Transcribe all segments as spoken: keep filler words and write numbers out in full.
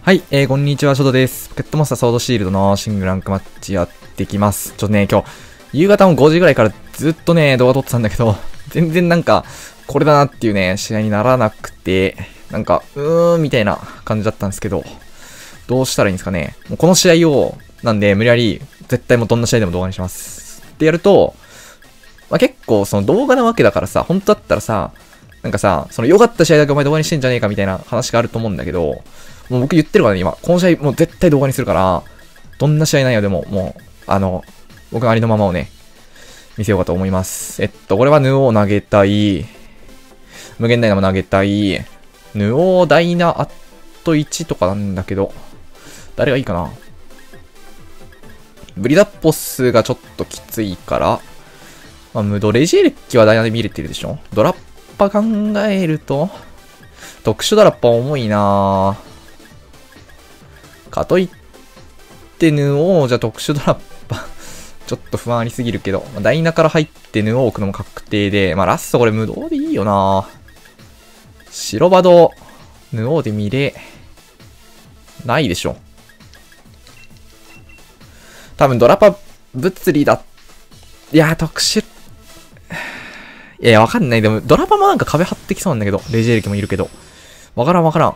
はい、えー、こんにちは、ショドです。ポケットモンスターソードシールドのシングルランクマッチやってきます。ちょっとね、今日、夕方のごじぐらいからずっとね、動画撮ってたんだけど、全然なんか、これだなっていうね、試合にならなくて、なんか、うーん、みたいな感じだったんですけど、どうしたらいいんですかね。もうこの試合を、なんで、無理やり、絶対もうどんな試合でも動画にします。ってやると、まあ、結構その動画なわけだからさ、本当だったらさ、なんかさ、その良かった試合だけお前動画にしてんじゃねえかみたいな話があると思うんだけど、もう僕言ってるからね、今。この試合もう絶対動画にするから、どんな試合内容でも、もう、あの、僕のありのままをね、見せようかと思います。えっと、これはヌオを投げたい。無限ダイナも投げたい。ヌオダイナアットいちとかなんだけど、誰がいいかな。ブリダッポスがちょっときついから、まあ、ムドレジエレッキはダイナで見れてるでしょ。ドラッパ考えると、特殊ドラッパ重いなぁ。かといって、ヌオーじゃ特殊ドラッパ、ちょっと不安ありすぎるけど、まあ、ダイナから入ってヌオー置くのも確定で、まあラストこれ無道でいいよなぁ。白バド、ヌオーで見れ、ないでしょ。多分ドラパ物理だ。いやー、特殊。いや、わかんない。でも、ドラパもなんか壁張ってきそうなんだけど、レジエレキもいるけど。わからんわからん。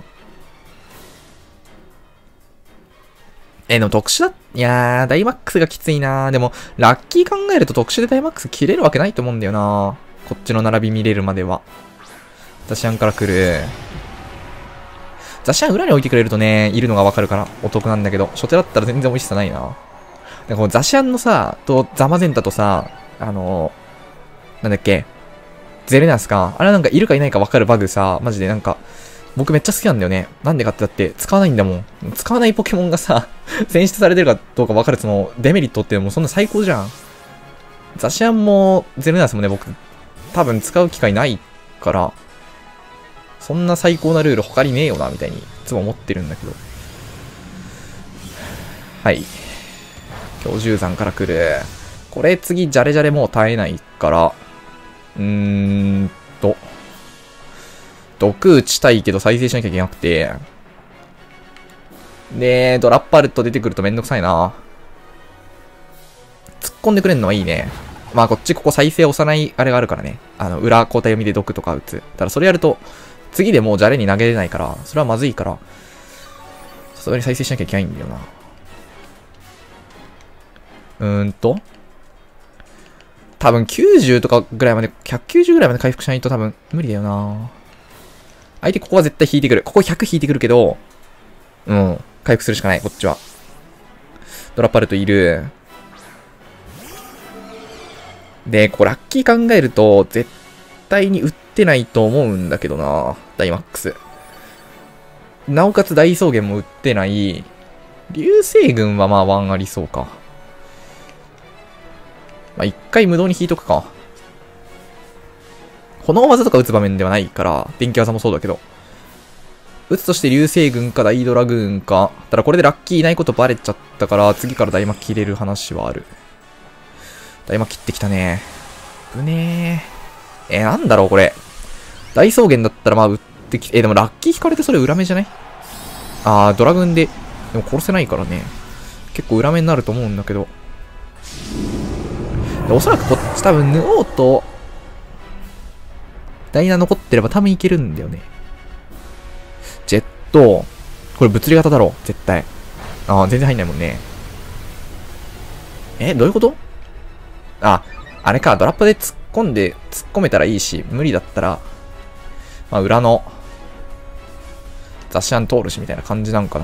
えー、でも特殊だ。いやー、ダイマックスがきついなー。でも、ラッキー考えると特殊でダイマックス切れるわけないと思うんだよなー。こっちの並び見れるまでは。ザシアンから来る。ザシアン裏に置いてくれるとね、いるのがわかるからお得なんだけど、初手だったら全然美味しさないな。でこのザシアンのさ、とザマゼンタとさ、あのー、なんだっけ、ゼレナスか。あれなんかいるかいないかわかるバグさ、マジでなんか、僕めっちゃ好きなんだよね。なんでかってだって使わないんだもん。使わないポケモンがさ、選出されてるかどうか分かるそのデメリットってもうそんな最高じゃん。ザシアンもゼルナスもね、僕多分使う機会ないから、そんな最高なルール他にねえよな、みたいにいつも思ってるんだけど。はい。強獣山から来る。これ次、ジャレジャレもう耐えないから、うーんと、毒打ちたいけど再生しなきゃいけなくて。で、ドラッパルト出てくるとめんどくさいな。突っ込んでくれんのはいいね。まあこっちここ再生押さないあれがあるからね。あの、裏交代読みで毒とか打つ。ただそれやると、次でもうジャレに投げれないから、それはまずいから、さすがに再生しなきゃいけないんだよな。うーんと。多分きゅうじゅうとかぐらいまで、ひゃくきゅうじゅうぐらいまで回復しないと多分無理だよな。相手ここは絶対引いてくる。ここひゃく引いてくるけど、うん。回復するしかない、こっちは。ドラッパルトいる。で、ここラッキー考えると、絶対に打ってないと思うんだけどな。ダイマックス。なおかつ大草原も打ってない。流星群はまあワンありそうか。まあ一回無道に引いとくか。炎技とか打つ場面ではないから、電気技もそうだけど。打つとして流星群か大ドラグーンか。ただこれでラッキーいないことバレちゃったから、次から大魔切れる話はある。大魔切ってきたね。ぶねー。えー、なんだろうこれ。大草原だったらまあ打ってきて、えー、でもラッキー引かれてそれ裏目じゃない？あー、ドラグーンで、でも殺せないからね。結構裏目になると思うんだけど。おそらくこっち多分、ヌオーと、ダイナ残ってれば多分いけるんだよね。ジェット。これ物理型だろ。絶対。ああ、全然入んないもんね。え、どういうこと？あ、あれか。ドラップで突っ込んで、突っ込めたらいいし、無理だったら、まあ、裏の、ザシアン通るしみたいな感じなんかな。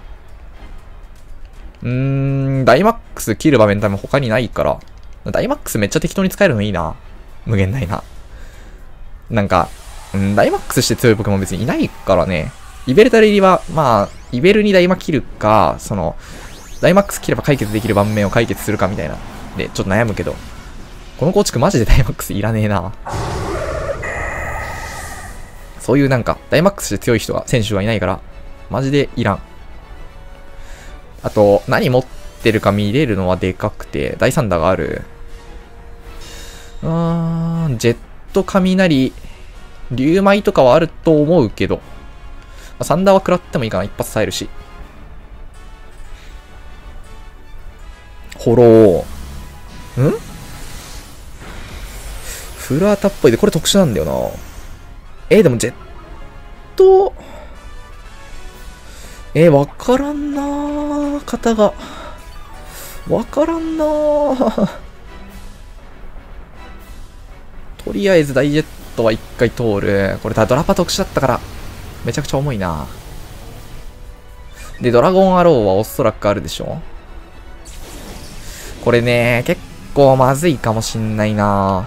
うーん、ダイマックス切る場面多分他にないから。ダイマックスめっちゃ適当に使えるのいいな。無限大な。なんか、うん、ダイマックスして強いポケモン別にいないからね。イベルタル入りは、まあ、イベルにダイマ切るか、その、ダイマックス切れば解決できる盤面を解決するかみたいな。で、ちょっと悩むけど。この構築マジでダイマックスいらねえな。そういうなんか、ダイマックスして強い人が、選手がいないから、マジでいらん。あと、何持ってるか見れるのはでかくて、大サンダーがある。うーん、ジェット雷、竜舞とかはあると思うけど、まあ、サンダーは食らってもいいかな。一発耐えるし。 ホロー。んフルアタっぽいで、これ特殊なんだよな。えー、でもジェット、えー、わからんなー、型が。わからんなー。とりあえずダイジェットは一回通る。これドラパ特殊だったから、めちゃくちゃ重いな。で、ドラゴンアローはおそらくあるでしょ。これね、結構まずいかもしんないな。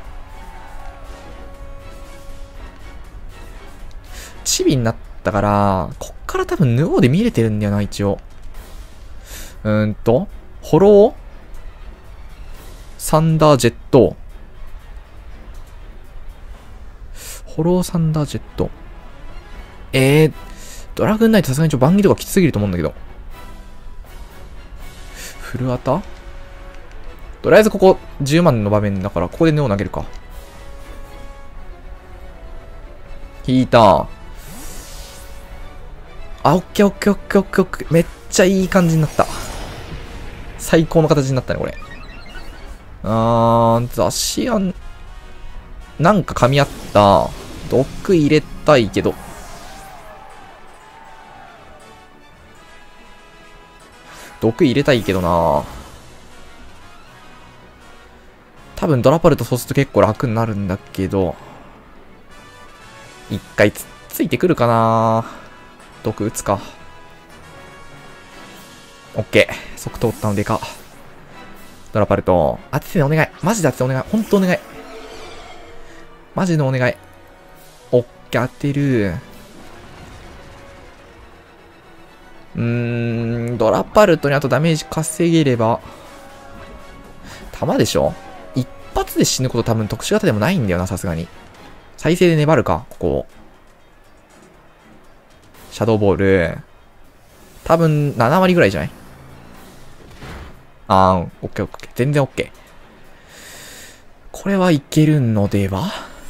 チビになったから、こっから多分ヌオーで見れてるんだよな、一応。うーんと、ホローサンダージェット。ホローサンダージェット。えー、ドラグーンナイトさすがにちょっと番儀とかきつすぎると思うんだけど。フルアタとりあえずここじゅうまんの場面だから、ここでヌオ投げるか。引いた。あ、オッケーオッケーオッケーオッケーオッケー。めっちゃいい感じになった。最高の形になったね、これ。あー、雑誌案、なんか噛み合った。毒入れたいけど。毒入れたいけどな。多分ドラパルトそうすると結構楽になるんだけど。一回つっついてくるかな。毒打つか。オッケー。即通ったのでか。ドラパルト。当ててね、お願い。マジで当ててお願い。ほんとお願い。マジのお願い。オッケー、当てる。うーん、ドラパルトにあとダメージ稼げれば。弾でしょ？一発で死ぬこと多分特殊型でもないんだよな、さすがに。再生で粘るか、ここ。シャドーボール。多分なな割ぐらいじゃない？あー、オッケーオッケー。全然オッケー。これはいけるのでは？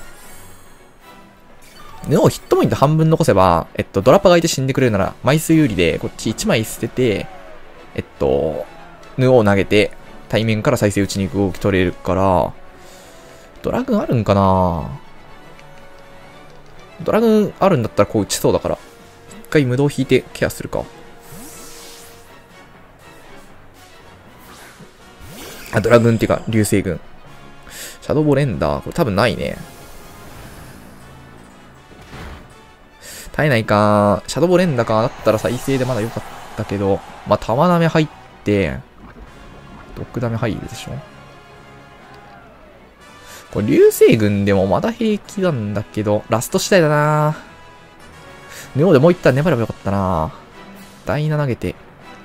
ヌオヒットポイント半分残せば、えっと、ドラッパがいて死んでくれるなら、枚数有利で、こっちいちまい捨てて、えっと、ヌオを投げて、対面から再生打ちに行く動き取れるから、ドラグンあるんかな？ドラグンあるんだったらこう打ちそうだから、一回無道引いてケアするか。あ、ドラグンっていうか、流星群。シャドーボレンダー、これ多分ないね。耐えないか。シャドーボレンダーか。だったら再生でまだ良かったけど。まあ、玉ダメ入って、毒ダメ入るでしょ。これ、流星群でもまだ平気なんだけど、ラスト次第だな。ヌオでもう一旦粘ればよかったな。ダイナ投げて。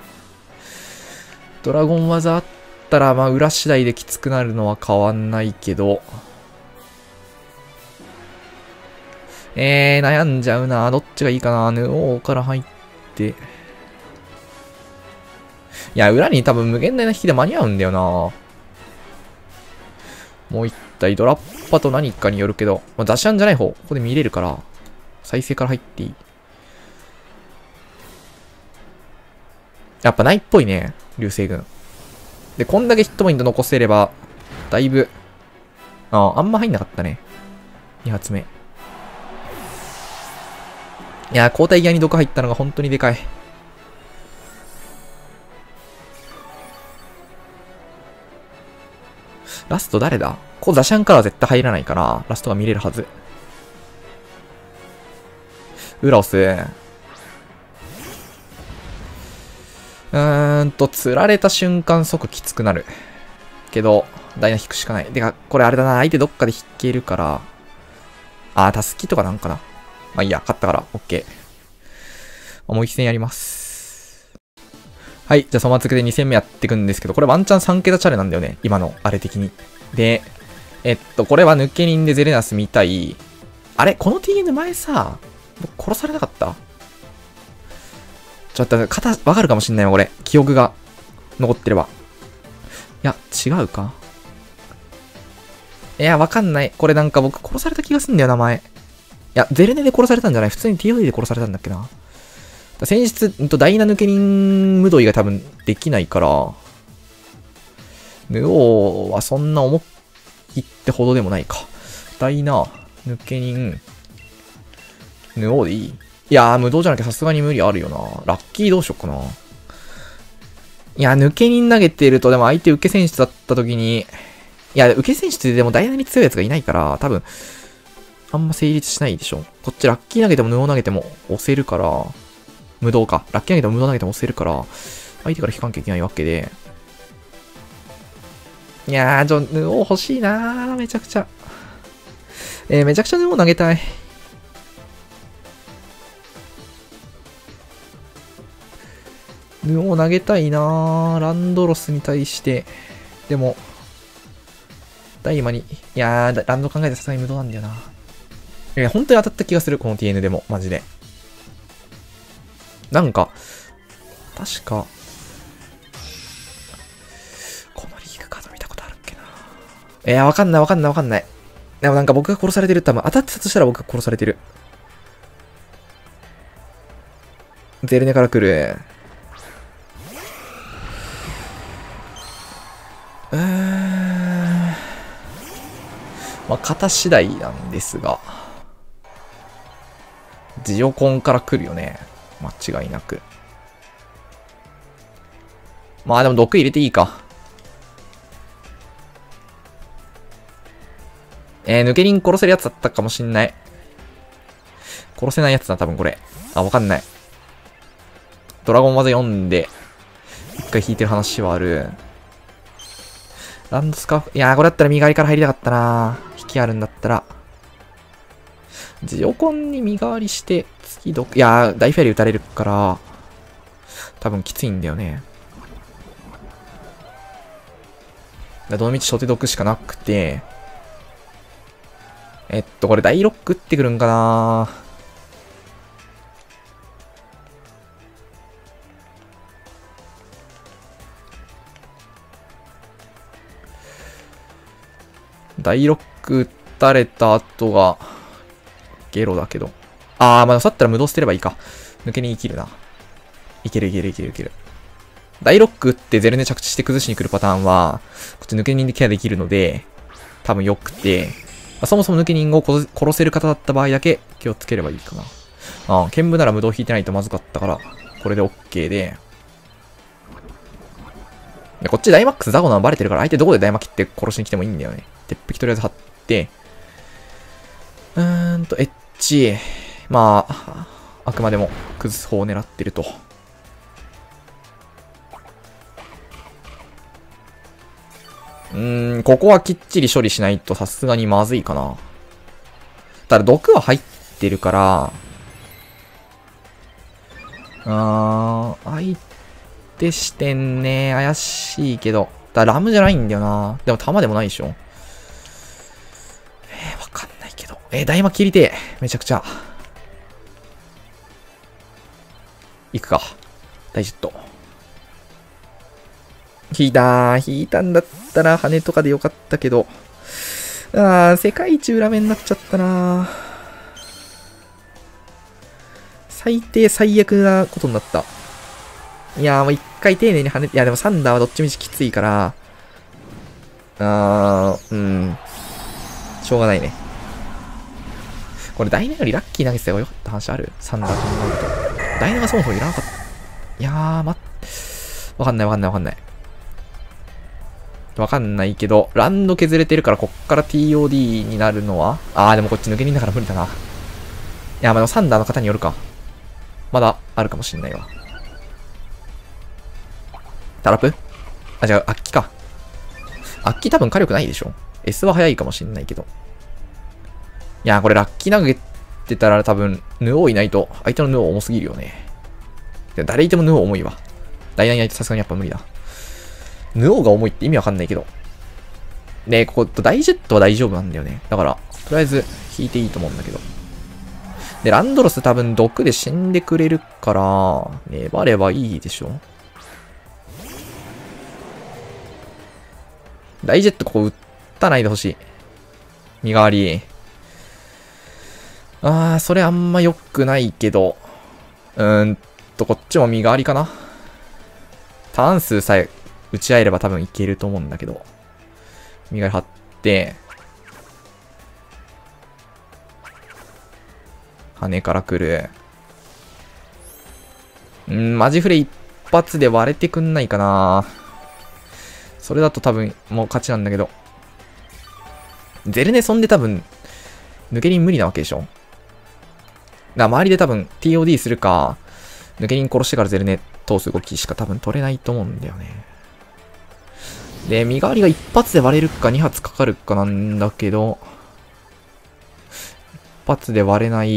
ドラゴン技あったら、まあ、裏次第できつくなるのは変わんないけど。えー、悩んじゃうな。どっちがいいかな。ヌオーから入って。いや、裏に多分無限大な引きで間に合うんだよな。もう一体ドラッパと何かによるけど、まあ、ダシャンじゃない方、ここで見れるから、再生から入っていい。やっぱないっぽいね、流星群。で、こんだけヒットポイント残せれば、だいぶ、ああ、あんま入んなかったね。に発目。いやー、交代ギアに毒入ったのが本当にでかい。ラスト誰だ？こうザシャンからは絶対入らないから、ラストが見れるはず。ウラオス。うーんと、釣られた瞬間即きつくなる。けど、ダイナ引くしかない。てか、これあれだな、相手どっかで引けるから。あー、タスキとかなんかな。まあいいや、勝ったから、オッケー。もう一戦やります。はい、じゃあそのまつけでに戦目やっていくんですけど、これワンチャンさん桁チャレなんだよね。今の、あれ的に。で、えっと、これは抜け人でゼレナス見たい。あれこの ティーエヌ 前さ、僕殺されなかった？ちょっと、型、わかるかもしんないわ、これ。記憶が残ってれば。いや、違うか。いや、わかんない。これなんか僕殺された気がすんだよな、前。いや、ゼレネで殺されたんじゃない？普通に ティーオーディー で殺されたんだっけな。先日、ダイナ抜け人無道以外多分できないから、 ヌオーはそんな思いってほどでもないか。ダイナ、抜け人、ヌオーでいい？いやー、無道じゃなきゃさすがに無理あるよな。ラッキーどうしよっかな。いや、抜け人投げてると、でも相手受け選手だった時に、いや、受け選手ってでもダイナに強いやつがいないから、多分、あんま成立しないでしょ。こっちラッキー投げてもヌオー投げても押せるから、無道か。ラッキー投げても無道投げても押せるから、相手から引かなきゃいけないわけで。いやー、ちょ、ヌオー欲しいなー、めちゃくちゃ。えー、めちゃくちゃヌオー投げたい。ヌオー投げたいなー、ランドロスに対して。でも、ダイマに、いやー、ランド考えてさすがに無道なんだよな。いや、本当に当たった気がする、この ティーエヌ でも、マジで。なんか、確か、このリーグカード見たことあるっけな。いや、わかんないわかんないわかんない。でもなんか僕が殺されてる、多分当たってたとしたら僕が殺されてる。ゼルネから来る。うーん。まあ、型次第なんですが。ジオコンから来るよね。間違いなく。まあでも毒入れていいか。えー、抜け人殺せるやつだったかもしんない。殺せないやつだ、多分これ。あ、わかんない。ドラゴン技読んで、一回引いてる話はある。ランドスカーフ、いやー、これだったら身代わりから入りたかったなー。引きあるんだったら。ジオコンに身代わりして、次毒、いやー、大フェアリー打たれるから、多分きついんだよね。だどのみち初手毒しかなくて、えっと、これ大ロック打ってくるんかな。大ロック打たれた後が、ゲロだけど。あー、まあ、さったら無動捨てればいいか。抜けに生きるな。いけるいけるいけるいける。大ロックってゼルネ着地して崩しに来るパターンは、こっち抜け人でケアできるので、多分良くて、まあ、そもそも抜け人を殺せる方だった場合だけ気をつければいいかな。ああ、剣舞なら無動引いてないとまずかったから、これで OK で。でこっちダイマックスザゴなのバレてるから、相手どこでダイマ切って殺しに来てもいいんだよね。鉄壁とりあえず張って、うーんと、エッジ。まあ、あくまでも崩す方を狙ってると。うーん、ここはきっちり処理しないとさすがにまずいかな。ただ毒は入ってるから、あー、相手視点ね、怪しいけど。だラムじゃないんだよな。でも弾でもないでしょ。えー、わかんないけど。えー、ダイマ切りてえ。めちゃくちゃ。行くか。大ジェット。引いたー。引いたんだったら羽とかでよかったけど。あー、世界一裏目になっちゃったなー。最低最悪なことになった。いやーもう一回丁寧に跳ねて、いやでもサンダーはどっちみちきついから、あー、うん。しょうがないね。これダイナよりラッキー投げてた方がよかった話ある？サンダー考えると。ダイナがそもそもいらなかった。いやー、ま、わかんないわかんないわかんない。わかんないけど、ランド削れてるからこっから ティーオーディー になるのはあーでもこっち抜け人だから無理だな。いや、まあでもサンダーの方によるか。まだあるかもしんないわ。タラプあ、じゃあ、アッキか。アッキ多分火力ないでしょ ?S は早いかもしんないけど。いやー、これラッキー投げてたら多分、ヌオーいないと、相手のヌオー重すぎるよね。誰いてもヌオー重いわ。ダイナにないとさすがにやっぱ無理だ。ヌオーが重いって意味わかんないけど。で、ここ、ダイジェットは大丈夫なんだよね。だから、とりあえず、引いていいと思うんだけど。で、ランドロス多分毒で死んでくれるから、粘ればいいでしょ。ダイジェットここ打たないでほしい。身代わり。あー、それあんま良くないけど。うーんと、こっちも身代わりかな。ターン数さえ打ち合えれば多分いけると思うんだけど。身代わり張って、羽から来る。うん、マジフレ一発で割れてくんないかな。それだと多分もう勝ちなんだけど。ゼルネソンで多分、抜け輪無理なわけでしょ。だから周りで多分 ティーオーディー するか、抜け輪殺してからゼルネ通す動きしか多分取れないと思うんだよね。で、身代わりが一発で割れるかに発かかるかなんだけど、一発で割れない。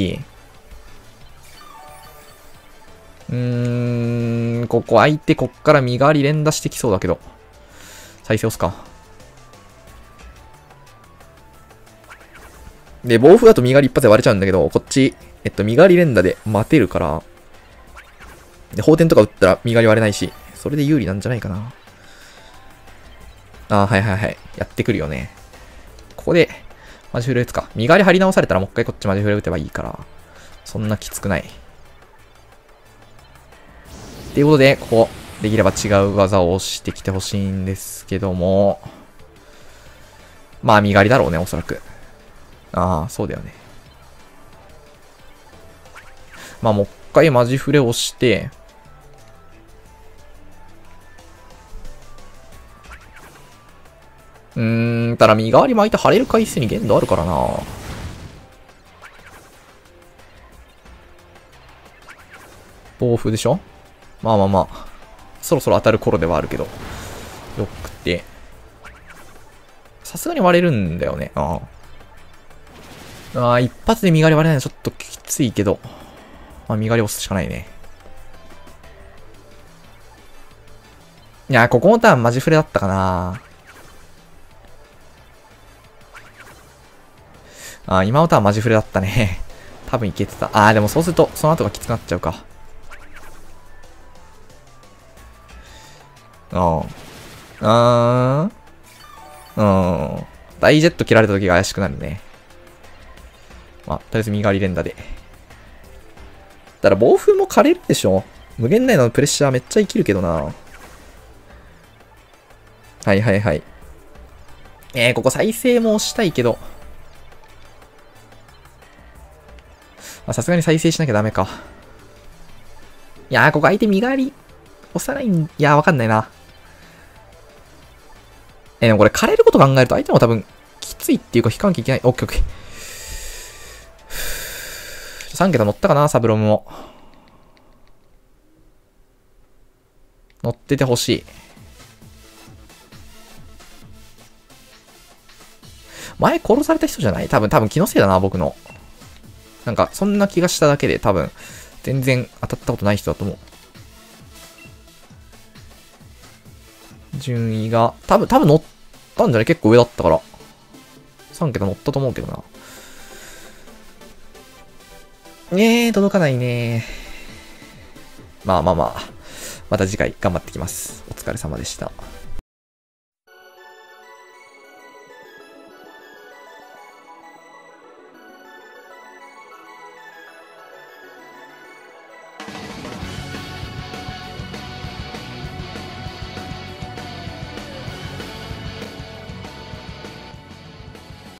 うーん、ここ相手こっから身代わり連打してきそうだけど。再生押すか。で、暴風だと身代わり一発で割れちゃうんだけど、こっち、えっと、身代わり連打で待てるから、で、放天とか打ったら身代わり割れないし、それで有利なんじゃないかな。ああ、はいはいはい。やってくるよね。ここで、マジフレ打つか。身代わり張り直されたらもう一回こっちマジフレ打てばいいから、そんなきつくない。っていうことで、ここ、できれば違う技を押してきてほしいんですけども、まあ、身代わりだろうね、おそらく。ああ、そうだよね。まあ、もう一回マジフレ押して、うーん、ただ身代わり巻いて張れる回数に限度あるからな。暴風でしょ。まあまあまあ。そろそろ当たる頃ではあるけど。よくて。さすがに割れるんだよね。ああ。ああ、一発で身代わり割れないのちょっときついけど。まあ、身代わり押すしかないね。いや、ここのターンマジフレだったかな。ああ、今のターンマジフレだったね。多分いけてた。ああ、でもそうすると、その後がきつくなっちゃうか。うん。うーん。うん。大ジェット切られた時が怪しくなるね。まあ、とりあえず身代わり連打で。ただ、暴風も枯れるでしょ。無限内のプレッシャーめっちゃ生きるけどな。はいはいはい。えー、ここ再生もしたいけど。さすがに再生しなきゃダメか。いやー、ここ相手身代わり押さないん、いやー、わかんないな。えー、でもこれ枯れること考えると相手も多分きついっていうか引かなきゃいけない。オッケーオッケー。さん桁乗ったかな、サブロムも。乗っててほしい。前殺された人じゃない？多分、多分気のせいだな、僕の。なんか、そんな気がしただけで、多分、全然当たったことない人だと思う。順位が、多分、多分乗ったんじゃない？結構上だったから。さん桁乗ったと思うけどな。えー、届かないね。まあまあまあ。また次回頑張ってきます。お疲れ様でした。